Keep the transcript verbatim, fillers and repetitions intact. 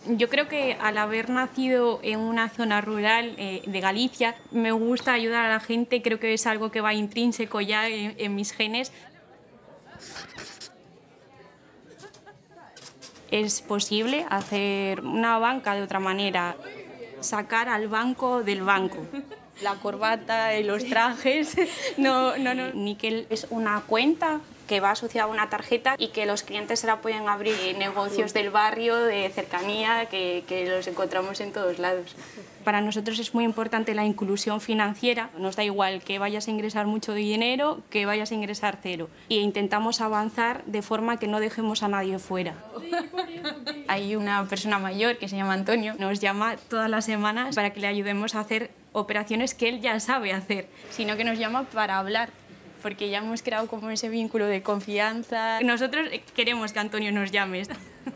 Yo creo que al haber nacido en una zona rural eh, de Galicia, me gusta ayudar a la gente, creo que es algo que va intrínseco ya en, en mis genes. Es posible hacer una banca de otra manera, sacar al banco del banco. La corbata y los trajes, no, no, no. Níquel es una cuenta que va asociada a una tarjeta y que los clientes se la pueden abrir en negocios del barrio, de cercanía, que, que los encontramos en todos lados. Para nosotros es muy importante la inclusión financiera. Nos da igual que vayas a ingresar mucho dinero, que vayas a ingresar cero. E intentamos avanzar de forma que no dejemos a nadie fuera. Hay una persona mayor que se llama Antonio, nos llama todas las semanas para que le ayudemos a hacer operaciones que él ya sabe hacer, sino que nos llama para hablar, porque ya hemos creado como ese vínculo de confianza. Nosotros queremos que Antonio nos llame.